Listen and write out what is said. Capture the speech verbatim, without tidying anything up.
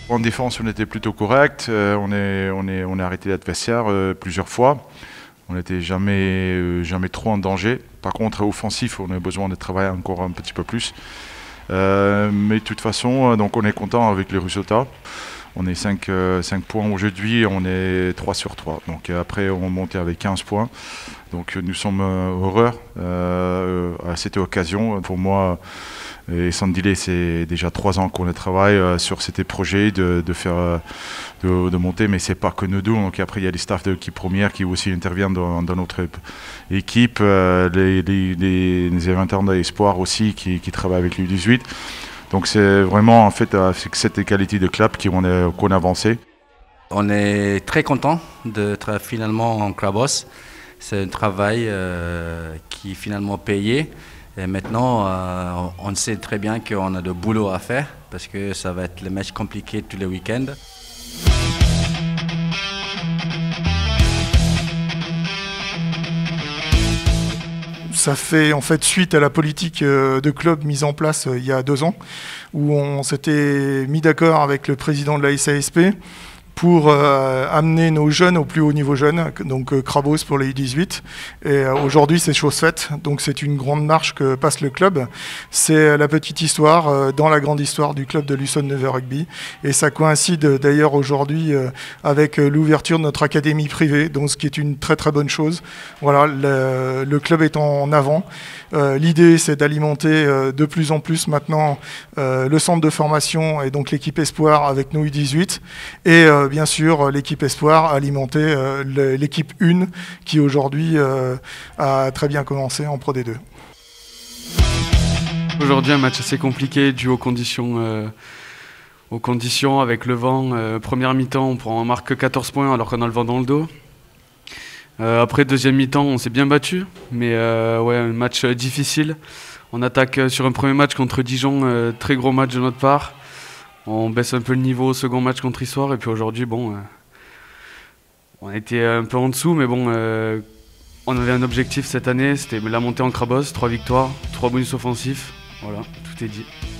En défense, on était plutôt correct. Euh, on, est, on, est, on a arrêté l'adversaire euh, plusieurs fois. On n'était jamais, euh, jamais trop en danger. Par contre, offensif, on a besoin de travailler encore un petit peu plus. Euh, mais de toute façon, donc on est content avec les résultats. On est cinq, euh, cinq points aujourd'hui, on est trois sur trois. Donc euh, après, on montait avec quinze points. Donc nous sommes euh, heureux euh, à cette occasion. Pour moi et Sandile, c'est déjà trois ans qu'on travaille euh, sur ces projets de, de faire euh, de, de monter, mais c'est pas que nous deux. Donc après, il y a les staffs de l'équipe première qui aussi interviennent dans, dans notre équipe, euh, les, les, les, les événements d'espoir aussi qui, qui travaillent avec l'U dix-huit. Donc c'est vraiment en fait avec cette égalité de club qu'on a, qu'on a avancé. On est très content d'être finalement en Crabos. C'est un travail euh, qui est finalement payé. Et maintenant, euh, on sait très bien qu'on a de boulot à faire parce que ça va être les matchs compliqués tous les week-ends. Ça fait en fait suite à la politique de club mise en place il y a deux ans, où on s'était mis d'accord avec le président de la S A S P pour euh, amener nos jeunes au plus haut niveau jeune, donc euh, Crabos pour les U dix-huit. Et euh, aujourd'hui, c'est chose faite, donc c'est une grande marche que passe le club. C'est la petite histoire euh, dans la grande histoire du club de Luçon Nevers Rugby. Et ça coïncide euh, d'ailleurs aujourd'hui euh, avec euh, l'ouverture de notre académie privée, donc ce qui est une très très bonne chose. Voilà, le, le club est en avant. Euh, l'idée, c'est d'alimenter euh, de plus en plus maintenant euh, le centre de formation et donc l'équipe Espoir avec nos U dix-huit. Et euh, bien sûr, l'équipe Espoir alimenter euh, l'équipe un qui aujourd'hui euh, a très bien commencé en Pro D deux. Aujourd'hui, un match assez compliqué dû aux conditions, euh, aux conditions avec le vent. Euh, première mi-temps, on prend, on marque quatorze points alors qu'on a le vent dans le dos. Euh, après, deuxième mi-temps, on s'est bien battu, mais euh, ouais, un match euh, difficile. On attaque euh, sur un premier match contre Dijon, euh, très gros match de notre part. On baisse un peu le niveau au second match contre Issoire, et puis aujourd'hui, bon, euh, on a été un peu en dessous, mais bon, euh, on avait un objectif cette année, c'était la montée en Crabos, trois victoires, trois bonus offensifs, voilà, tout est dit.